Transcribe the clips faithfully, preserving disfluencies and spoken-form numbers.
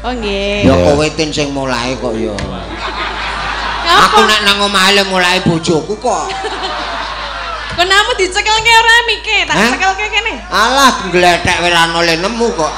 Oh nggih. Ya kowe tin sing mulai kok ya. Aku nek nang omahe mulai bojoku kok. Kok namu dicekelke ora mike, tak cekelke kene. Alah gledek ora oleh nemu kok.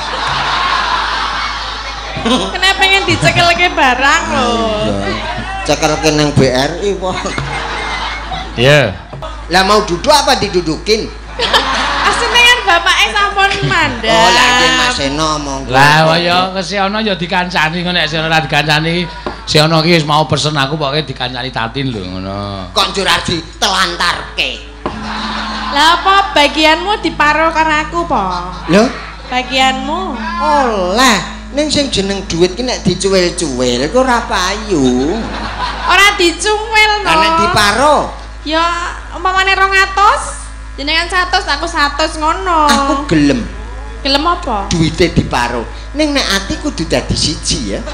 Kenapa pengen dicekelke barang lho. Cekelke nang B R I kok. Iya. Lah mau duduk apa didudukin? Asline kan bapake sampun mandhap. Oh, lah iki Mas Eno monggo. Lah kaya kesiono ya dikancani kok nek ora dikancani siono iki wis mau pesen aku pokoke dikancani Tatin lho ngono. Kok njur arep ditelantarke. Lah apa bagianmu diparo karo aku, po? Lho, bagianmu. Oleh, ning sing jeneng dhuwit ki nek dicuwil-cuwil iku ora payu. Ora dicuwil no. Lah nek diparo? Ya umpamane rong atus, jenengan seratus, aku seratus ngono. Aku gelem. Gelem apa? Duite diparo. Ning nek ati kudu dadi siji ya.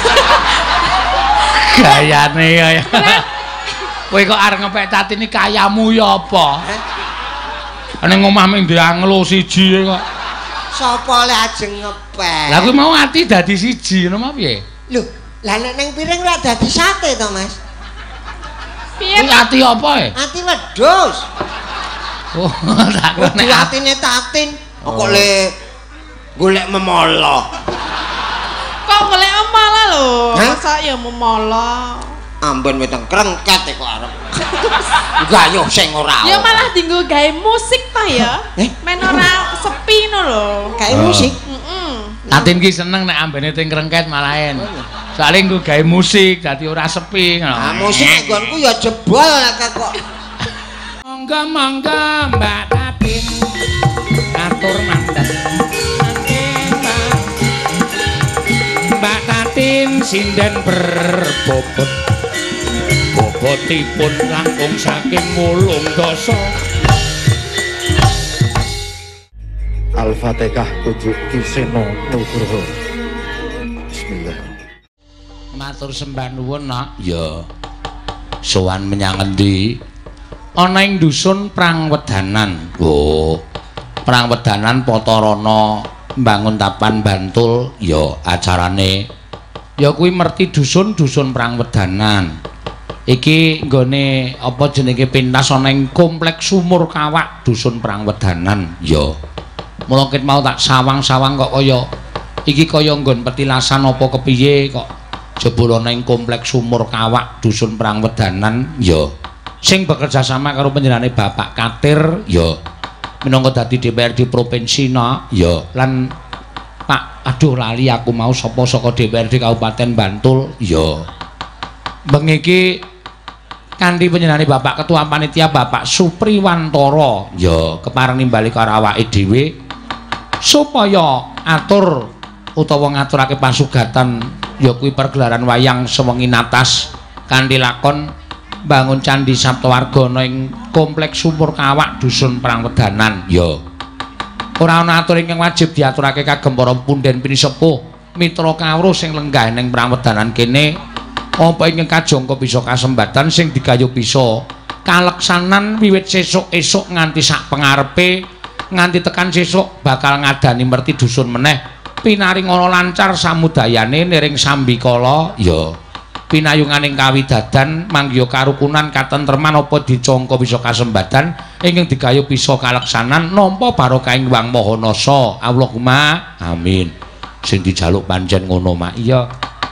Gayane kaya. Kowe kok arep ngepek Tatin iki kayamu ya apa? Ning omah ming dianglo siji kok. Sapa le ajeng ngepek? Lah kuwi mau ati dadi siji ngono piye? Lho, lah nek ning piring ora dadi sate to, Mas? Piye? Kuwi ati apa e? Ati wedhus. Oh, tak kok nek atine Tatin kok le golek memolo. Kok golek memolo lho? Masa ya memolo. Ambon weteng krengket kok arep. Gayuh sing ora. Ya malah dinggo gawe musik ta ya. Men ora sepi no lho. Gawe musik. Heeh. Tatin ki seneng nek ambene teng krengket malahen. Soale nggo gawe musik dadi ora sepi ngono. Ah musik nggonku ya jebol kok. Mangga mangga Mbak Tatin. Atur mandat. Mbak Tatin sinden berbobot. Bobotipun langkung saking mulung dosa. Al-Fatihah tujuh Kiseno Nugroho. Bismillah. Matur sembah nuwun nak. Ya. Sowan menyang endi? Ana ing dusun Prangwedanan. Oh. Prangwedanan Patarana mbangun tapan Bantul ya acarane ya kuwi merti dusun-dusun Prangwedanan. Iki nggone apa jenenge pentas ana ing kompleks Sumur Kawak dusun Prangwedanan ya. Mula ket mau tak sawang-sawang kok kaya iki kaya nggon petilasan apa kepiye kok jebul ana ing kompleks Sumur Kawak dusun Prangwedanan ya. Sing bekerja sama karo panjenengane Bapak Katir ya. Minangka dadi D P R D provinsi na ya lan Pak aduh lali aku mau sapa saka D P R D Kabupaten Bantul ya. Bengi iki kanthi panjenengane Bapak Ketua Panitia Bapak Supriwantara ya kepareng nimbali karo awake dhewe supaya atur utawa ngaturake pasugatan ya kuwi pergelaran wayang sewengi natas kanthi lakon bangun Candi Saptawarga ana ing kompleks Sumur Kawak dusun Prangwedanan ya. Ora ana atur ingkang wajib diaturake kagem para punden pinisepuh mitra kawruh sing lenggah ning Prangwedanan kene apa ingkang kajangka bisa kasembatan sing digayuh bisa kaleksanan wiwit sesuk-esuk nganti sak pengarepe nganti tekan sesuk bakal ngadani merti dusun meneh pinaring ana lancar samudayane niring sambikala ya. Pinayunganing kawidadan manggiya karukunan katentreman apa dicangka bisa kasembatan ingkang digayuh bisa kaleksanan nampa barokah ing Wang Mahanasa. Allahumma amin. Sing dijaluk pancen ngono mak iya.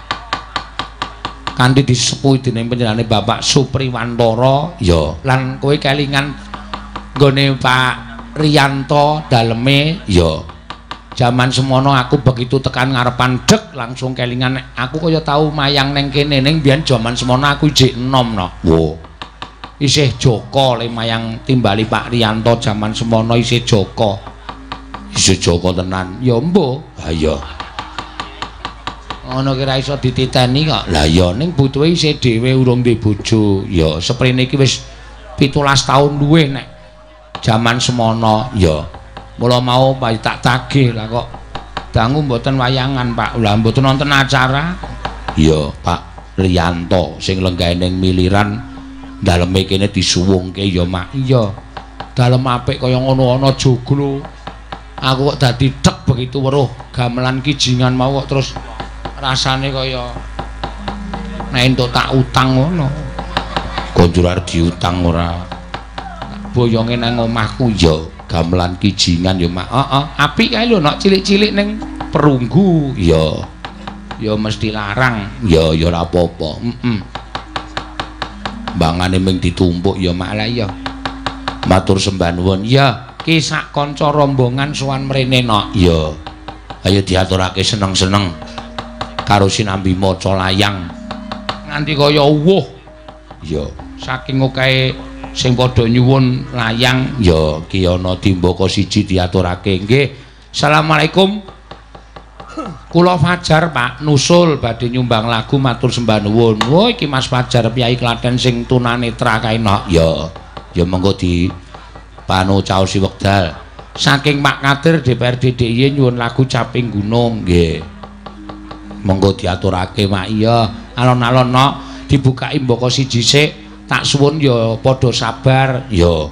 Kanthi disepuhi dening panjenengane Bapak Supriwantara ya lan kowe kelingan nggone Pak Riyanto daleme ya. Jaman semono aku begitu tekan ngarepan dek langsung kelingan aku kaya tau mayang neng kene ning biyen jaman semono aku jek enom no. Wo. Isih Joko le mayang timbali Pak Riyanto jaman semono isih Joko. Isih Joko tenan. Ya mbuh. Ha iya. Ana kira iso dititeni kok. Lah ya ning butuhe isih dhewe urung duwe bojo. Ya seprene iki wis pitulas taun luwih nek jaman semono ya. Mula mau Pak tak tagih lah kok dangu mboten wayangan Pak. Lah mboten wonten acara. Iya, Pak Riyanto sing lenggah ning miliran daleme kene disuwungke ya Mak. Iya. Dalem apik kaya ngono ana joglo. Aku kok dadi dek begitu weruh gamelan kijingan mau kok terus rasane kaya nek entuk tak utang ngono. Kondur arep diutang ora. Boyonge nang omahku ya gamelan kijingan ya mak. Heeh, apik kae lho nek cilik-cilik ning perunggu ya. Ya mesti larang. Ya ya ora apa-apa. Heeh. Bangane ming ditumpuk ya mak lah ya. Matur sembah nuwun. Ya, ki sak kanca rombongan sowan mrene nok. Ya. Ayo diaturake seneng-seneng karo sinambi maca layang. Nganti kaya wuh. Ya, saking akeh sing padha nyuwun layang ya ki ana timbaka siji diaturake. Nggih. Asalamualaikum. Kula Fajar, Pak, nusul badhe nyumbang lagu matur sembah nuwun. Wo iki Mas Fajar piyai Klaten sing tunanetra kae nok. Ya. Ya mengko di panu caosi wekdal. Saking Pak Kadir D P R D D I Y nyuwun lagu Caping Gunung nggih. Monggo diaturake Mak iya. Alon-alon nok dibukai mbaka siji sik. Tak suwun ya padha sabar ya.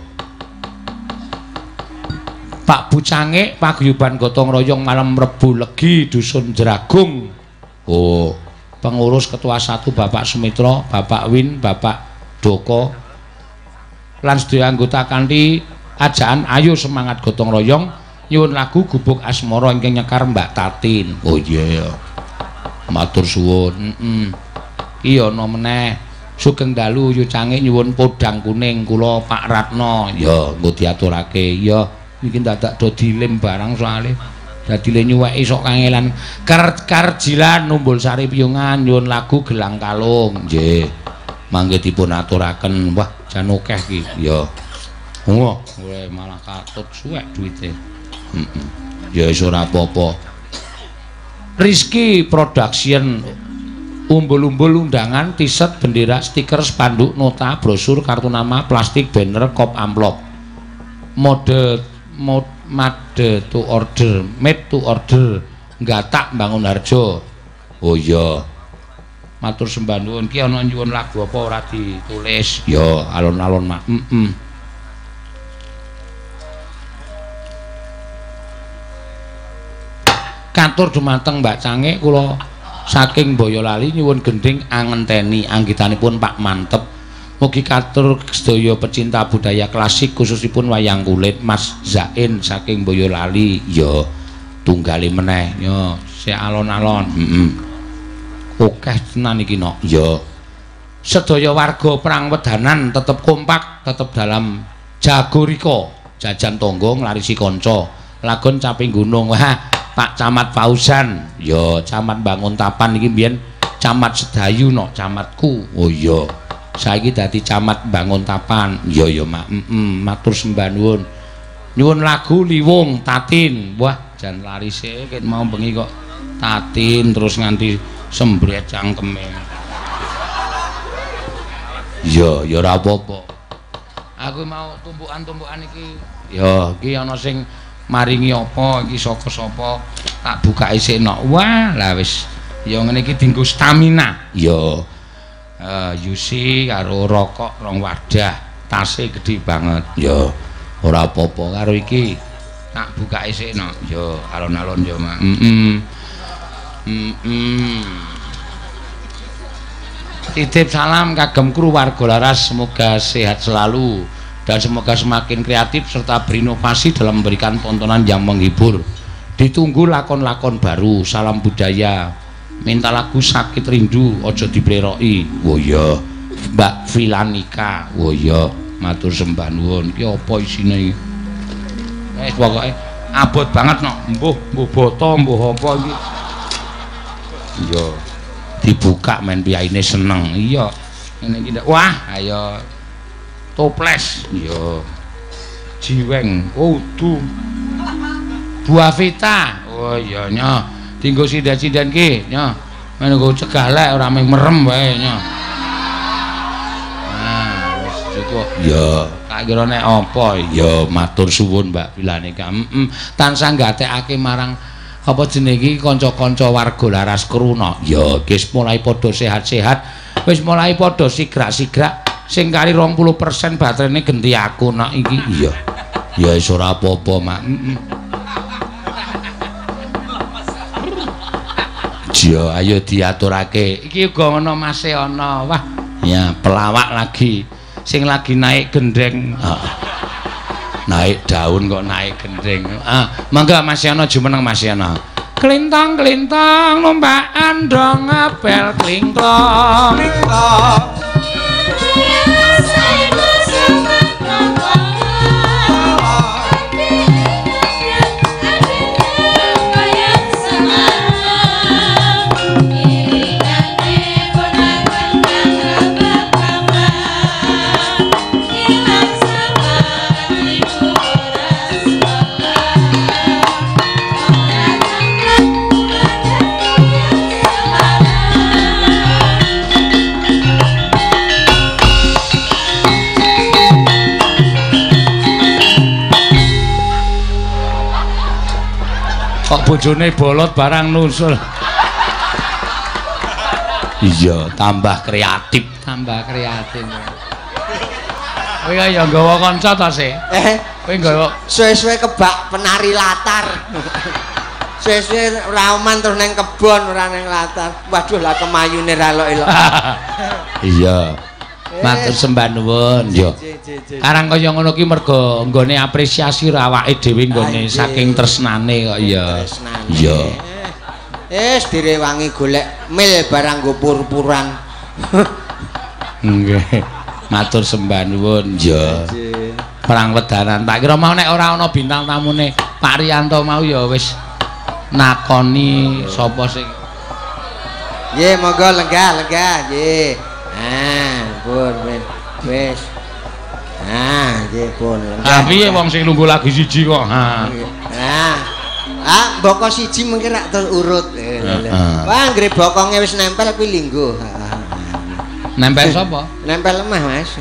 Pak Bucange paguyuban gotong royong malam Rebu Legi dusun Jeragung. Oh, pengurus ketua satu Bapak Sumitra, Bapak Win, Bapak Doko lan sedaya anggota kanthi ajaan ayo semangat gotong royong nyuwun lagu Gubuk Asmara ingkang nyekar Mbak Tatin. Oh iya yeah. Matur suwun. Heeh. Iki ana meneh sugeng dalu yu cange nyuwun podang kuning kula Pak Ratno. Ya engko diaturake. Ya iki dadak do dilem barang soalé dadi le nyuweki sok kangelan. Karjilan Numbul Sari Piyungan nyuwun lagu Gelang Kalung. Nggih. Mangke dipun aturaken. Wah, jan akeh iki. Ya. Wah, oleh malah katut suwek duwite. Heeh. Ya wis ora apa-apa. Rizky Production umbul-umbul undangan, t-shirt, bendera, stiker, spanduk, nota, brosur, kartu nama, plastik, banner, kop, amplop. Mode mode made to order, made to order. Nggatak Bangun Harjo. Oh iya. Matur sembah nuwun ki ana nyuwun lagu apa ora ditulis? Ya, alon-alon mak. Heeh. Katur dumateng Mbak Cange kula saking Boyolali nyuwun gending angenteni anggitanipun Pak Mantep. Mugi katur sedaya pecinta budaya klasik khususipun wayang kulit Mas Zain saking Boyolali ya tunggali meneh ya sik alon-alon. Heeh. Akeh tenan iki nok. Ya. Sedaya warga Perang Wedanan tetep kompak, tetep dalam jagorika, jajan tangga nglarisi kanca. Lagon Caping Gunung. Wah, Pak Camat Fauzan, ya Camat Bangun Tapan iki mbiyen Camat Sedayu no, camatku. Oh iya. Saiki dadi Camat Bangun Tapan. Ya ya Mak. Heeh, matur sembah nuwun. Nyuwun lagu Liwung Tatin. Wah, jan larise ket mau bengi kok Tatin terus nganti sembret cangkeme. Ya, ya ora apa-apa. Aku mau tumpukan-tumpukan iki. Ya, iki ana sing maringi apa iki saka sapa tak buka isik nok. Wah lah wis ya ngene iki dienggo stamina ya. Uh, Yusi karo rokok rong wadah tase gede banget ya ora apa-apa karo iki tak buka isik nok ya alon-alon ya Mak. Heeh. Heeh. Titip salam kagem kru warga laras semoga sehat selalu dan semoga semakin kreatif serta berinovasi dalam memberikan tontonan yang menghibur. Ditunggu lakon-lakon baru. Salam budaya. Minta lagu Sakit Rindu ojo dibleroki. Oh iya. Mbak Vilanika. Oh iya. Matur sembah nuwun. Iki apa isine iki? Wis pokoke abot banget no. Mbuh mbuh boto mbuh apa iki. Iya. Dibuka men piyaine seneng. Iya. Ngene iki wah ayo toples yo jiweng udu buah vita oh iya nyo tinggo sidan-sidan ki nyo menunggu cegalek ora mung merem wae nyo nah wis cukup ya tak kira nek apa ya matur suwun Mbak Vilanika. Heeh tansah gatekake marang apa jenenge iki kanca-kanca warga laras kruna ya wis mulai padha sehat-sehat wis mulai padha sigrak-sigrak sing kali rong puluh persen baterainya ganti aku nak iki iya ya wis ora apa-apa Mak. Jo, ayo diaturake. Iki uga ana Mas e ana. Wah, ya pelawak lagi. Sing lagi naik gendeng. Oh. Naik daun kok naik gendeng. Ah, mangga Mas Yana jumeneng Mas Yana. Klintang klintang numpak dong apel klingklong. Klingklong. Kok bojone bolot barang nusul. Iya, tambah kreatif, tambah kreatif. Kowe ya nggawa kanca ta sih? Eh, kowe nggawa suwe-suwe kebak penari latar. Suwe-suwe ora oman terus nang kebon ora nang latar. Waduh lah kemayune ra elok-elok. Iya. Matur sembah nuwun yo. Karang kaya ngono ki mergo nggone apresiasi awake dhewe nggone saking tresnane kok ya. Iya. Wis direwangi golek mil barang nggo pur-puran. Nggih. Matur sembah nuwun yo. Perang wedanan. Tak kira mau nek ora ana bintang tamune Pak Riyanto mau ya wis nakoni sapa sing. Nggih, monggo lenggah-lenggah nggih. Ah, pun wis. Ah, nggih pun. Ah, piye wong sing lungguh lagi siji kok. Ha. Nah. Ah, boko siji mengki rak terus urut. Wah, nggre bokonge wis nempel kuwi linggo. Nempel sapa? Nempel lemah, Mas.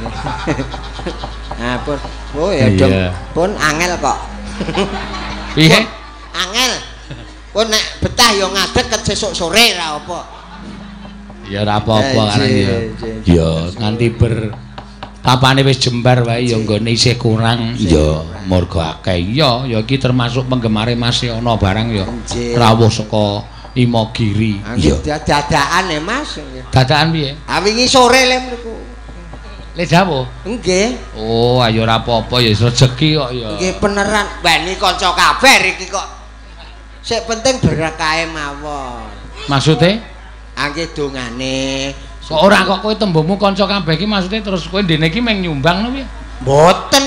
Ah, pun. Oh ya dong. Pun angel kok. Piye? Angel. Pun nek betah ya ngadeg ket sesuk sore ra apa. Ya ora apa-apa kan ya. Ya nganti ber papane wis jembar wae ya nggone isih kurang ya marga akeh. Ya ya iki termasuk penggemare Mas Yana barang ya. Rawuh saka Imogiri. Ya dadakan ya Mas. Dadakan piye? Ah wingi sore le mriku. Le dawuh? Nggih. Oh, ayo ora apa-apa ya rejeki kok ya. Nggih beneran. Bani kanca kabeh iki kok. Sik penting berkahe mawon. Maksude? Angge dongane. Kok ora kok kowe tembungmu kanca kabeh iki maksude terus kowe ndene iki meng nyumbang lho piye? Mboten.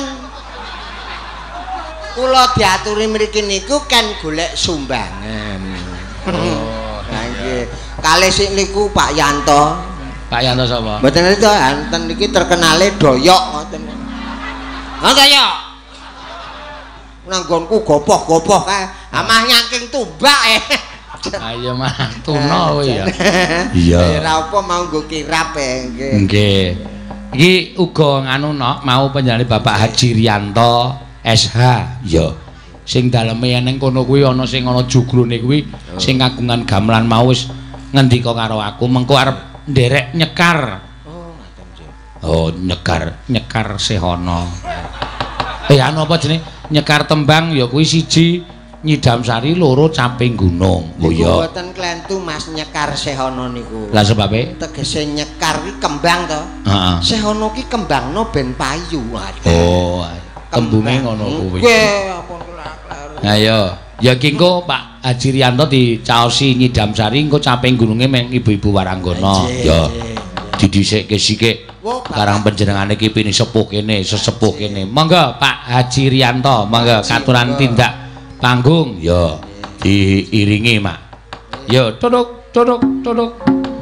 Kula diaturi mriki niku kan golek sumbangan. Oh, nggih. Kalih sik niku Pak Yanto. Pak Yanto sapa? Mboten itu enten iki terkenale doyok ngoten. Ha doyok. Nanggonku gopoh-gopoh kae. Amah nyangking tumbak eh. Ayo mah tuna kowe ya. Iya. Ora apa mau nggo kirap e nggih. Nggih. Iki uga nganu nok mau panjenengane Bapak Haji Riyanto S H. Ya. Sing daleme eneng kono kuwi ana sing ana jugrune kuwi sing kagungan gamelan mau wis ngendika karo aku mengko arep nderek nyekar. Oh, ngoten nggih. Oh, nyekar, nyekar Sehono. Eh anu apa jenenge? Nyekar tembang ya kuwi siji Nyidam Sari loro Caping Gunung. Oh ya. Mboten klentu Mas nyekar Sehono niku. Lah sebabe? Tegese nyekar ki kembang to. Heeh. Sehono ki kembangno ben payu. Oh, tembunge ngono kuwi. Nggih, ampun kula kleru. Ayo, ya ki engko Pak Haji Riyanto dicaosi Nyidam Sari engko Caping Gununge meng ibu-ibu Waranggana. Ya. Didhisikke sikik. Karang panjenengane iki pini sepuh kene, sesepuh kene. Monggo Pak Haji Riyanto, monggo katuran tindak panggung ya diiringi mak ya duduk duduk duduk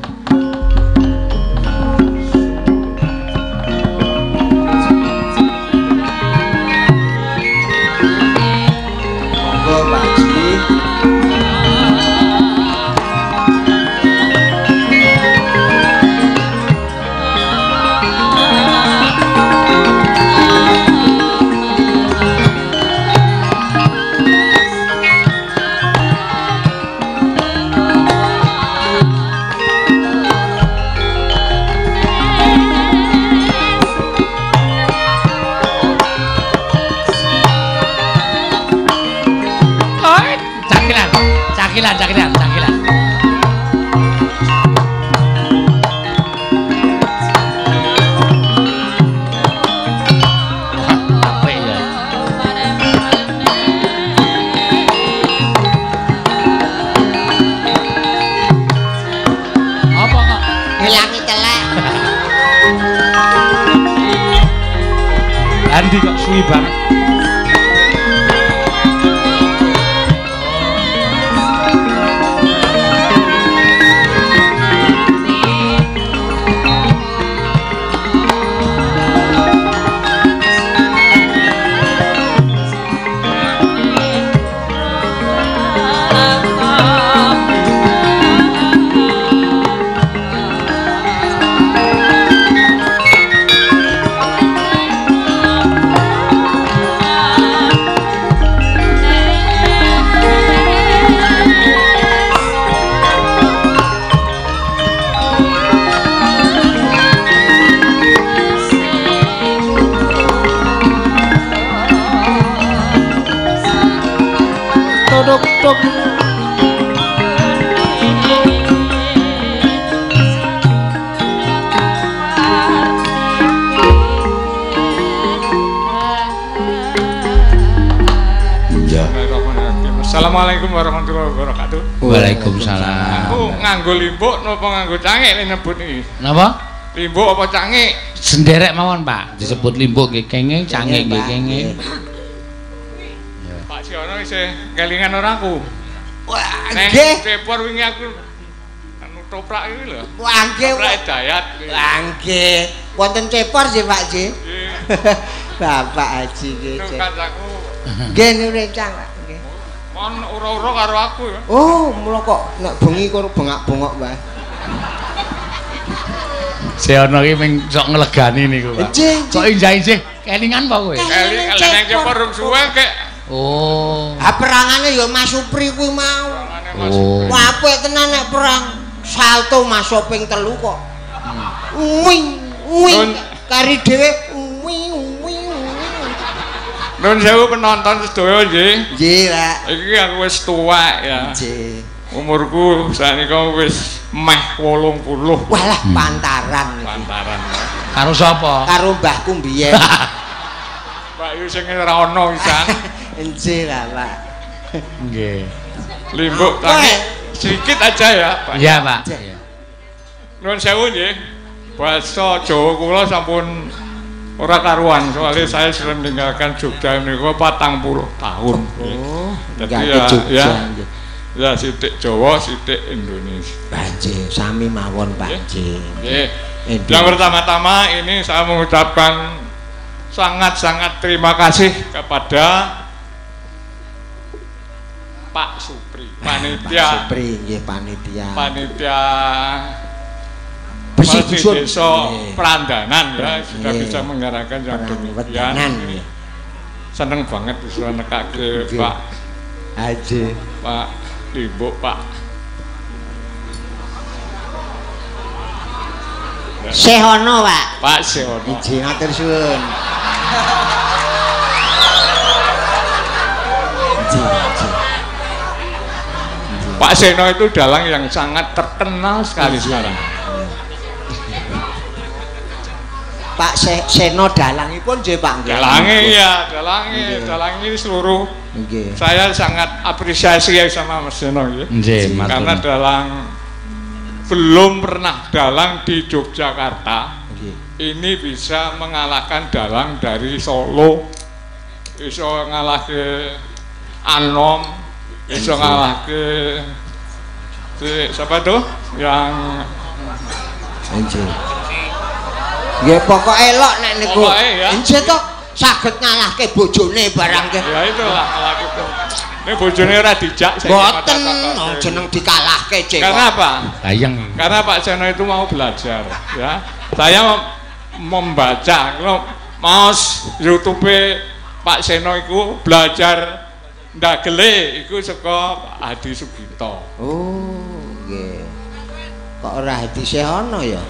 monggo Pak Haji. Gelangi telek. Andi kok suwi banget. Assalamualaikum warahmatullahi wabarakatuh. Waalaikumsalam. Aku nganggo limbuk napa nganggo cangik nek nyebut iki? Napa? Limbuk apa cangik? Senderek mawon, Pak. Disebut limbuk nggih kenging, cangik nggih kenging. Pak Siono isih kelingan ora aku? Wah, Nek nggih. cepor wingi aku anu toprak iki lho. Wah, nggih. Toprak Dayat. Wah, nggih. Wonten cepor sih, Pak Ji. Nggih. Bapak Haji nggih. Itu Cek. kancaku. Nggih niku rencang, Pak. Nggih. Mon ura-ura karo aku ya. Oh, mula kok nek bengi kok bengak-bengok, Mbah. Seono iki ming sok nglegani niku, Pak. Nggih, Kok injah-injih kelingan apa kowe? Kali kali nek cepor rung suwe kek. Oh. Ha perangane ya Mas Supri kuwi mau. Oh. Wah, apik tenan nek perang. Salto masuk ping telu kok. Wing, wing. Kari dhewe wing, wing. Nun sewu penonton sedaya nggih. Nggih, Pak. Iki aku wis tuwek ya. Nggih. Umurku sanika wis meh wolung puluh. Walah pantaran iki. Pantaran. Karo sapa? Karo mbahku mbiyen. Mbak yu sing ora ana pisan. Nggih lah, Pak. Nggih. Limbuk Apa? tapi sedikit aja ya, Pak. Iya, Pak. Nuwun sewu nggih. Basa Jawa kula sampun ora karuan soalnya saya sudah meninggalkan Jogja niku patang puluh tahun. Oh, Jadi nggak ya, ke Jogja. ya, nggih. ya sithik Jawa, sithik Indonesia. Banjir, sami mawon Pak Ji. Nggih. Indonesia. Yang pertama-tama ini saya mengucapkan sangat-sangat terima kasih kepada Pak Supri, panitia, Pak Supri nggih panitia. panitia Bersih Masjid Dusun. Desa Nggih. Prandanan ya sudah Nggih. bisa menggerakkan yang Perang demikian. wedanan nggih. Seneng banget bisa nekake Nggih. Pak Haji. Pak Limbuk Pak. Sehono, Pak. Pak Seono. Iji ngatur suwun. Iji, iji. Pak Seno itu dalang yang sangat terkenal sekali sekarang. Pak Se Seno dalangipun nggih Pak nggih. Dalangi ya, dalangi, dalangi seluruh. Nggih. Saya sangat apresiasi ya sama Mas Seno ya. Nggih, matur. Karena dalang belum pernah dalang di Yogyakarta Nggih. ini bisa mengalahkan dalang dari Solo, bisa ngalahke Anom, bisa ngalahke si, siapa tuh yang Nggih. Nggih pokoke elok nek niku. Pokoke ya. Nggih to saged ngalahke bojone barang nggih. ya itulah ngalahke itu. Ini bojone ora dijak saya Boten kata-kata. oh, jeneng dikalahke cek. Karena apa? Layang. Karena Pak Seno itu mau belajar ya. Saya membaca kalau mau YouTube Pak Seno itu belajar ndagele iku saka Hadi Sugito. Oh, nggih. Kok ora Hadi Sehono ya?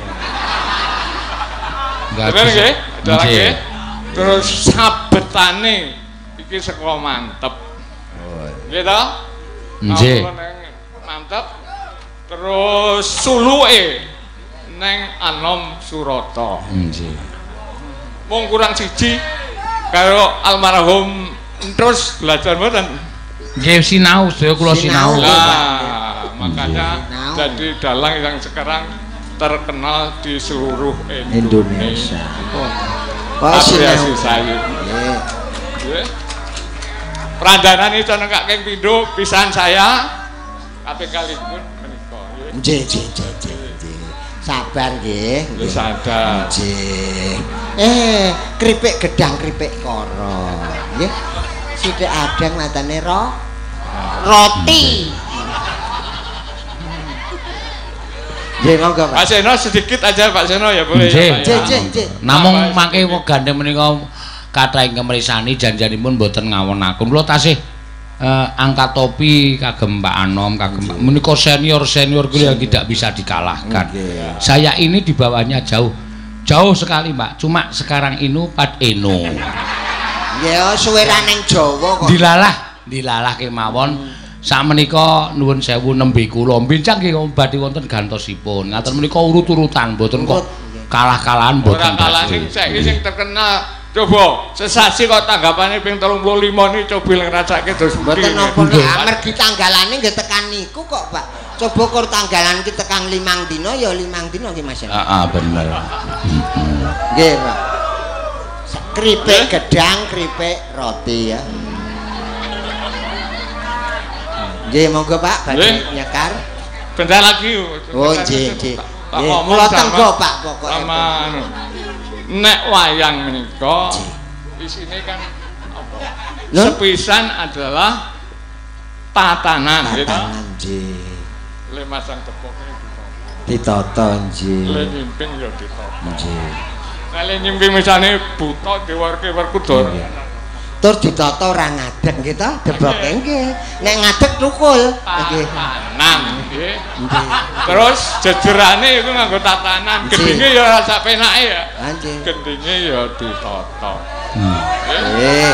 Enggak Bener nggih? Ada lagi. Nggih. Terus sabetane iki saka Mantep. Oh. Gitu? Nggih. Aku neng Mantep. Terus suluke neng Anom Surata. Nggih. Mung kurang siji karo almarhum terus belajar mboten. Nggih sinau, sedaya kula sinau. Sinau. Nah, makanya Sinau. jadi dalang yang sekarang terkenal di seluruh Indonesia. Indonesia. Apresiasi saya. Nggih. Nggih. Prandanan itu nekake pindho pisan saya kaping kalipun menika. Nggih, nggih, nggih, nggih. Sabar nggih. Wis sadar. Nggih. Eh, kripik gedang kripik koro. Nggih. Sithik adang matane ro. Roti. Nggih, monggo Pak. Pak Seno sedikit aja Pak Seno ya boleh Nggih, ya. nggih, nggih. Namung mangke wegane menika kathah ingkang mrisani janjanipun boten ngawonaken. Kula tasih eh, angkat topi kagem Pak Anom, kagem menika senior-senior kula yang tidak bisa dikalahkan. Nggih. Saya ini di bawahnya jauh. Jauh sekali, Mbak. Cuma sekarang inu Pat Eno. Ya suweraning Jawa kok. Dilalah, dilalah kemawon. Sakmenika nuwun sewu nembe kula bincang nggih badhe wonten gantosipun. Ngaten menika urut-urutan mboten kok kalah-kalahan mboten. Ora kalah sing saiki sing terkenal. Coba sesasi kok tanggapane ping telung puluh lima ni coba ngrasake dos Mboten napa amargi tanggalane nggih tekan niku kok, Pak. Coba kur tanggalan ki tekan limang dina ya limang dina nggih Mas. Heeh, bener. Nggih, Pak. Kripik gedang, kripik roti ya. Nggih, monggo Pak, badhe nyekar. Bentar lagi. Oh, nggih, nggih. Tak Nggih, ngomong kula sama- tenggo Pak pokoke. Sama anu. Nek wayang menika isine kan apa? Lho? Sepisan adalah tatanan gitu. Tatanan nggih. Le masang tepoknya ditata. Ditata nggih. Le nyimping ya ditata. Nggih. Nah, le nyimping misale buta diwarke werkudara. Tur ditata ora ngadeg nggih to, debroke nggih. Nek ngadeg tukul. Nggih. Tatanan nggih. Nggih. Terus jejerane iku nganggo tatanan, Nggih. gendinge ya ora sak penake ya. Ha nggih. Gendinge ya ditata. Nggih.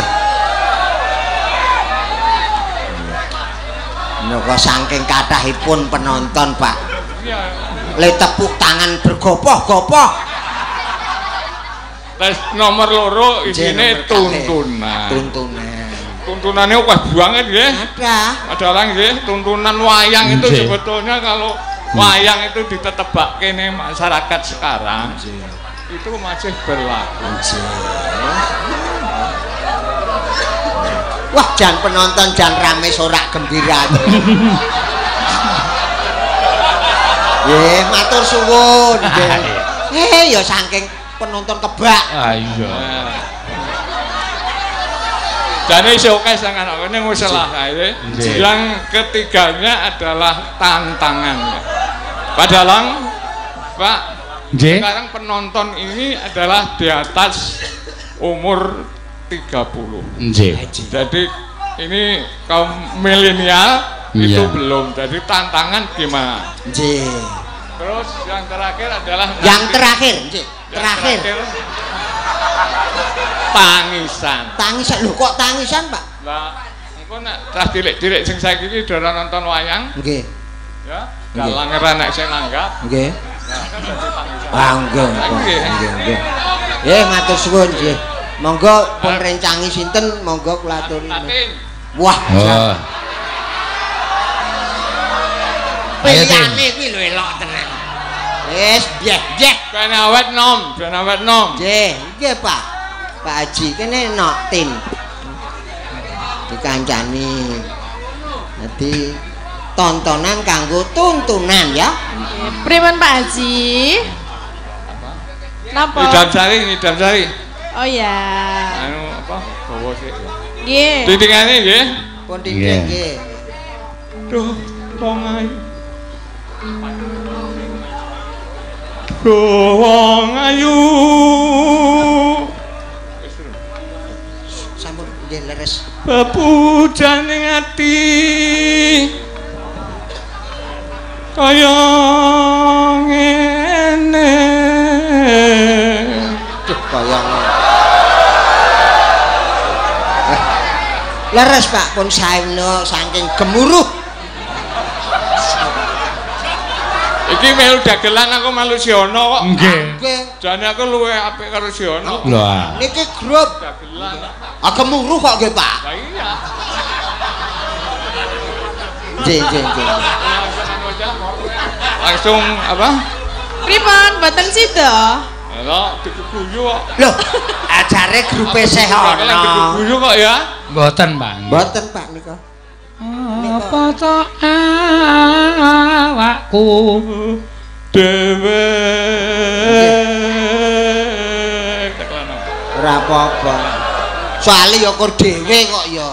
Napa saking kathahipun penonton, Pak. Iya. Le tepuk tangan bergopoh-gopoh. Terus nomor loro Nggih, isine nomor kalih. tuntunan. Tuntunan. Tuntunannya akeh banget nggih. Ada. Adalah nggih tuntunan wayang itu Nggih. sebetulnya kalau wayang itu ditetebak kene masyarakat sekarang itu masih berlaku. Wah, jan penonton jan rame sorak gembira. Nggih, matur suwun nggih. Eh, ya saking penonton kebak. Ah iya. Jadi showcase dengan apa ini masalah kayak Nggih. yang ketiganya adalah tantangan. Padahal Pak, Nggih. sekarang penonton ini adalah di atas umur tiga puluh. Nggih. Jadi ini kaum milenial itu Iya. belum. Jadi tantangan gimana? Nggih. Terus yang terakhir adalah Yang nanti- terakhir, nggih. yang Terakhir. tangisan. Tangisan lho kok tangisan, Pak? Lah, engko nek trah dilek-dilek sing saiki iki dora nonton wayang, Nggih. ya. Nggih. Dalang ora nek sing nanggap, Nggih. ya kan dadi tangisan. Ah, nggih. Nggih. Nggih, nggih. Eh, matur suwun nggih. Monggo pun rencangi sinten, monggo kula aturi. Tatin. Wah, Oh. pilihane kuwi lho elok tenan. Wis, nggih, nggih. Ben awet nom, ben awet nom. Nggih, nggih, Pak. Pak Haji kene nok tim. Dikancani. Dadi tontonan kanggo tuntunan ya. Pripun Pak Haji? Napa? Ngidam sari, ngidam sari. Oh ya. Anu apa? Bawa sik. Nggih. Titingane nggih. Pun Nggih. dinding nggih. Duh, wong ayu. Duh, wong ayu. Sampun nggih leres. Bepujaning ati kaya ngene. Duh, kaya ngono. Eh, leres Pak, pun saeno saking gemuruh. Iki melu dagelan aku melu siono kok. Nggih. Nggih. Jane aku luwe apik karo siono. Lho. ah. Niki grup. Dagelan. Ah gemuruh kok nggih, Pak. Lah iya. Nggih, nggih, nggih. Langsung apa? Pripun mboten sida? Lho, diguyu kok. Lho, ajare grupe sih Kalian ana. diguyu kok ya? Mboten, Pak. Mboten, Pak nika. Apa to awakku Dewe. Ora apa-apa. Soale ya kur dhewe kok ya.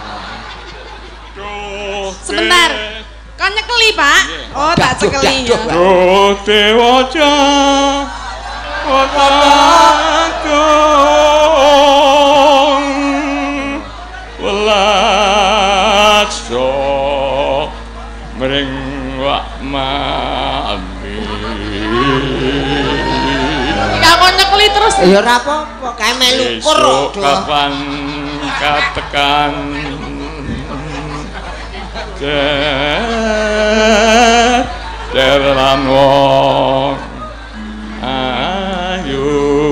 Sebentar. Kon nyekeli, Pak? Oh, tak Daduh, cekeli daduh, ya. Pak. Oh dewaja Wadakong Welaso Mering wak mami Gak kon nyekeli terus. Ya ora apa-apa, kae melu kur Esok kok. kapan katekan Der Der wong ayu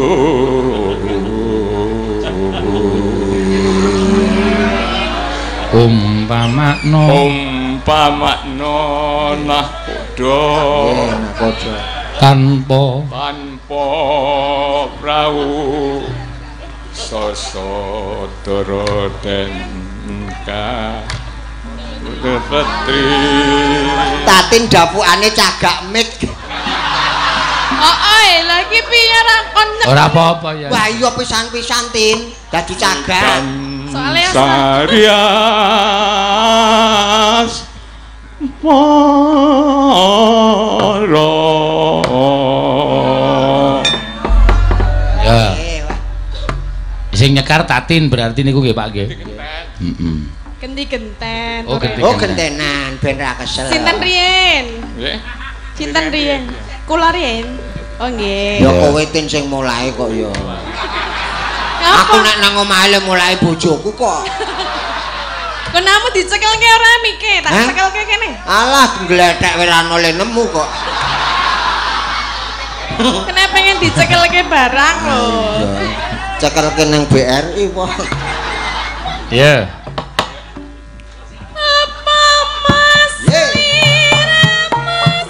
umpamakno umpamakno nah padha Enak aja. tanpa tanpa prau sosodara denka Petri Tatin dapukane cagak mik. Oh, oi, lagi piye ra kon nyekeli? ora apa-apa ya. Wah iya pisan-pisan Tin, dadi cagak. Soalnya Sarias Moro Ya, Eh, wah. sing nyekar Tatin berarti niku nggih Pak nggih. Heeh. Genti genten. Oh, genti. Oh gentenan ben ra kesel. Sinten riyen? Nggih. Sinten riyen? Kula riyen. Oh nggih. Ya kowe Tin sing mulai kok ya. Aku Apa? nek nang omahe le mulai bojoku kok. Kok namu dicekelke ora mike? Tak Hah? cekelke kene. Alah glethek ora ono le nemu kok. Kenapa pengen dicekelke barang lho? Cekelke nang B R I kok. Ya. Apa Mas Ye. Liramu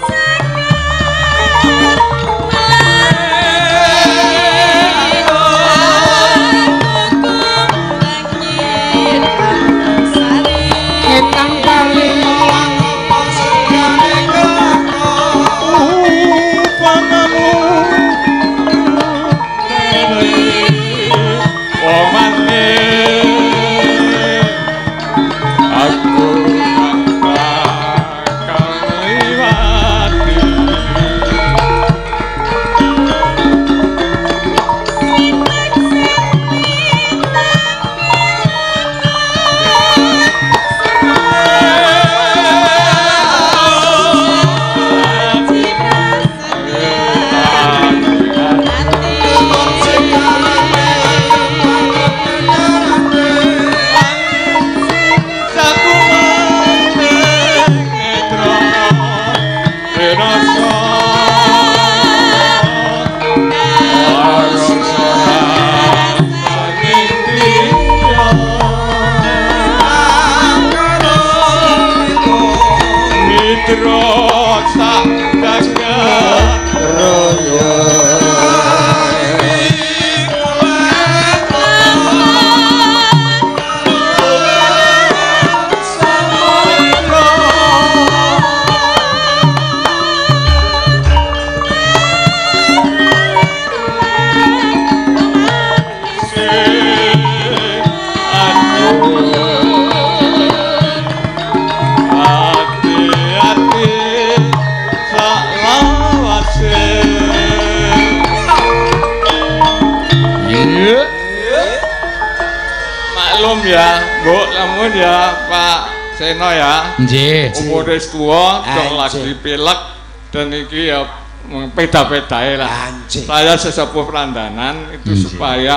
Maklum ya, Bu, lamun ya Pak Seno ya. Nggih. Umur wis tuwa, Anjir. dong lagi pilek dan iki ya peda-pedae lah. Anjir. Saya sesepuh Prandanan itu Anjir. supaya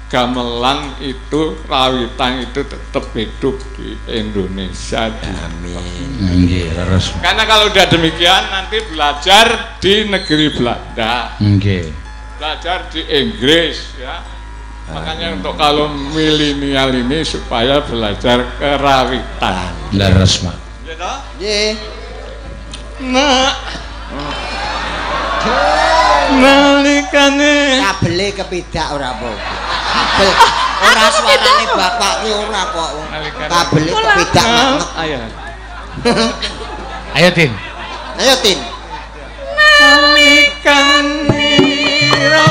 gamelan itu rawitan itu tetap hidup di Indonesia. Amin. Nggih, leres. Karena kalau udah demikian nanti belajar di negeri Belanda, Nggih. belajar di Inggris ya. Makanya untuk kalau milenial ini supaya belajar kerawitan. Leres, Pak. Gitu? Nggih. Nah, Nah. nalikane kabele kepidak ora apa. Kabel ora suarane bapak ki ora kok. Kabele kepidak banget. Ayo. Ayo Tin. Ayo Tin. Nalikane ro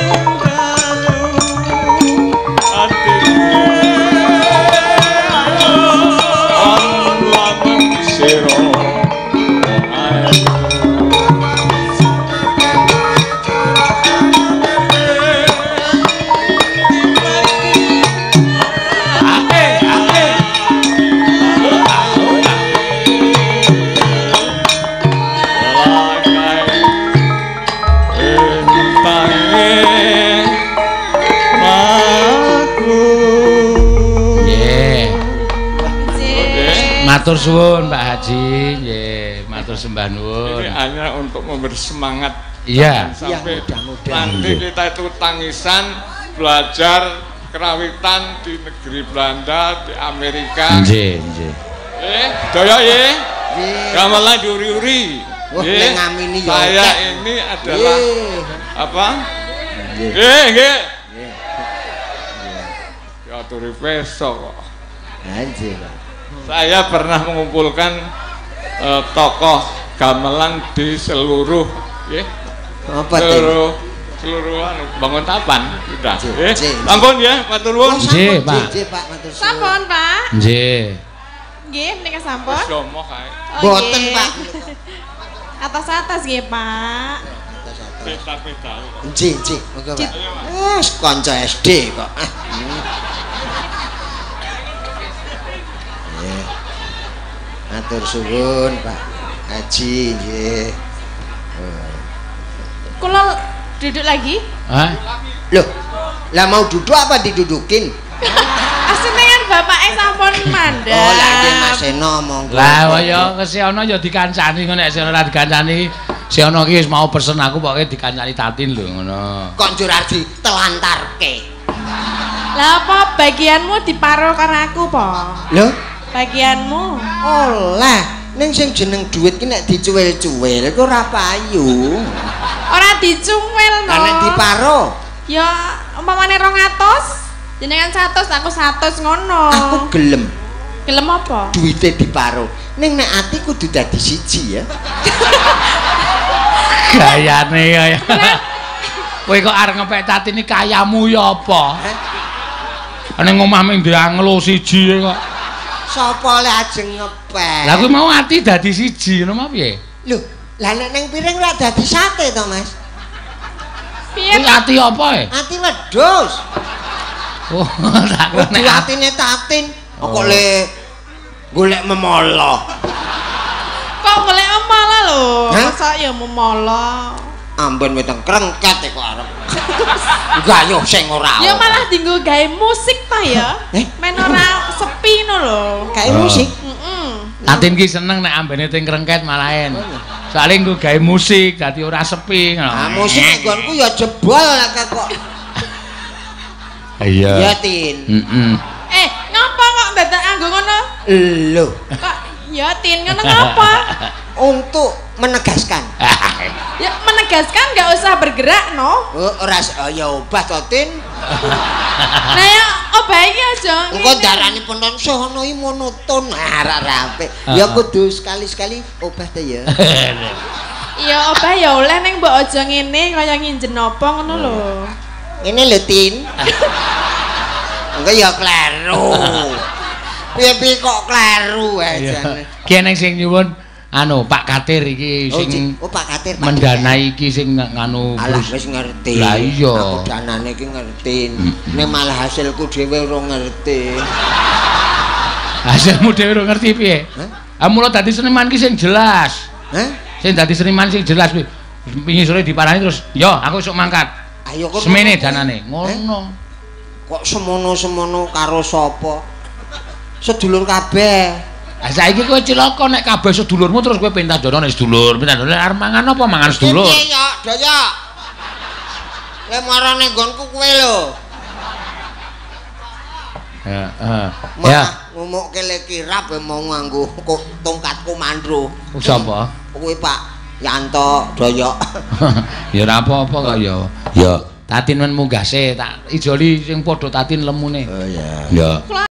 Matur suwun Pak Haji, nggih, matur sembah nuwun. Ini hanya untuk memberi semangat. Iya. Sampai ya, nanti kita itu tangisan belajar kerawitan di negeri Belanda, di Amerika. Nggih, nggih. Eh, daya ya. Nggih. Gamelan diuri-uri. Wah, Nggih. ning ngamini ya. Saya ini adalah Nggih. apa? Nggih. Nggih, nggih. Ya turi peso kok. Anjir, Pak. Saya pernah mengumpulkan uh, tokoh gamelan di seluruh ya, Apa seluruh seluruh anu, bangun tapan sudah J, eh J, J. ampun ya matur nuwun. Nggih, Pak. Nggih, Pak, matur suwun. Sampun, Pak. Nggih. Nggih, menika sampun. Wis domo kae Oh, Boten, nggih. Pak. Atas-atas nggih, Pak. peta-peta. Nggih, nggih, monggo, Pak. Wes kanca S D kok. Ah, hmm. Nggih. Matur suwun, Pak Haji, nggih. Kula duduk lagi. Hah? Loh, lah mau duduk apa didudukin? Asenengan bapake sampun mandhap. Oh, lah nggih Mas Eno monggo. Lah kaya kesiono ya dikancani ngono nek sing ora dikancani siono ki wis mau pesen aku pokoke dikancani Tatin lho ngono. Kok njur arep ditelantarke. Lah apa bagianmu diparo karo aku, Po? Lho, Bagianmu. oh lah, ning sing jeneng dhuwit ki nek dicuwil-cuwil iku ora payu. Ora dicumil no. Lah nek diparo, Ya umpamane rong atus, jenengan seratus, aku seratus ngono. aku gelem Gelem apa? duwite diparo. Ning nek ati kudu dadi siji ya. Gayane kaya. Kowe kok arep ngepek Tatin iki kayamu ya apa? Ning omah ming dianglo siji kok. Sapa le ajeng ngepek? Lah kuwi mau ati dadi siji ngono apa piye? Lho, lah nek ning piring ora dadi sate to, Mas? Piye? Kuwi ati apa e? Ati wedhus. Oh, tak Kudu nek atine Tatin. Kok le golek memolo. Kok golek malah lho. Hah? Masa ya memolo. Ambon weteng krengket kok arep. Gayuh sing ora. Ya malah dinggo gawe musik ta ya. Eh? Men ora sepi no lho. Kayak musik. Heeh. Tatin ki seneng nek ambene ting krengket malahen. Soale nggo gawe musik dadi ora sepi ngono. Ah, musik nggonku ya jebol lah kok. Iya. Ya Tin. Heeh. Eh, ngapa kok dadak anggo ngono? Lho, Kok ya Tin ngono ngapa? untuk menegaskan. Ya menegaskan nggak usah bergerak no. Oh, ora oh, ya obah to Tin. Nah ya obahe iki aja. Engko darane penonton sono iki monoton arek apik. Ya kudu sekali-sekali obah to ya. Iya obah ya oleh ning mbok aja ngene kaya nginjen apa ngono lho. Ini lho Tin. Engko ya kleru. Piye-piye kok kleru aja. Ki neng sing nyuwun anu Pak Katir iki Oh, sing oh Pak Katir. Pak mendanai iki sing nganu Alah terus- wis ngerti. Lah iya. Aku danane iki ngerti. Nek malah hasilku dhewe ora ngerti. hasilmu dhewe ora ngerti piye? Hah? Ah mula dadi seniman ki sing jelas. Hah? Sing dadi seniman sing jelas kuwi. Wingi sore diparani terus, "Yo, aku esuk mangkat." Ayo kok Semene danane. Ngono. kok semono-semono karo sapa? Sedulur kabeh. Lah saiki kowe cilaka nek kabeh sedulurmu terus kowe pentas dono nek sedulur, pentas dono arep mangan apa mangan sedulur. Piye ya, Daya? Le marane nggonku kowe lho. Heeh. Mah Ya, ngomongke le kirap mau nganggo kok tongkat komando. sapa? Kowe Pak Yanto doyok. Ya ora apa-apa kok ya. Ya, tatin men munggah se tak ijoli sing padha tatin lemune. Oh iya. Ya.